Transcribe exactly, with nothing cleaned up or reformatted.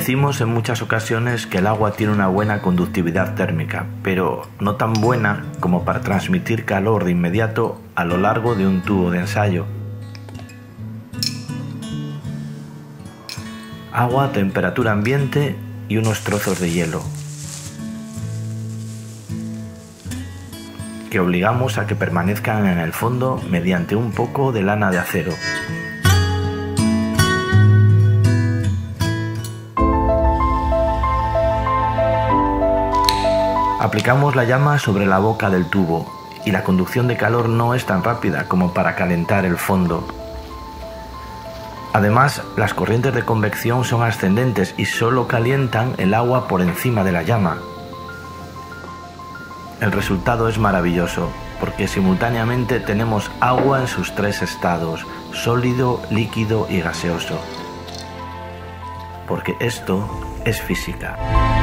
Decimos en muchas ocasiones que el agua tiene una buena conductividad térmica, pero no tan buena como para transmitir calor de inmediato a lo largo de un tubo de ensayo. Agua a temperatura ambiente y unos trozos de hielo, que obligamos a que permanezcan en el fondo mediante un poco de lana de acero. Aplicamos la llama sobre la boca del tubo y la conducción de calor no es tan rápida como para calentar el fondo. Además, las corrientes de convección son ascendentes y solo calientan el agua por encima de la llama. El resultado es maravilloso, porque simultáneamente tenemos agua en sus tres estados, sólido, líquido y gaseoso. Porque esto es física.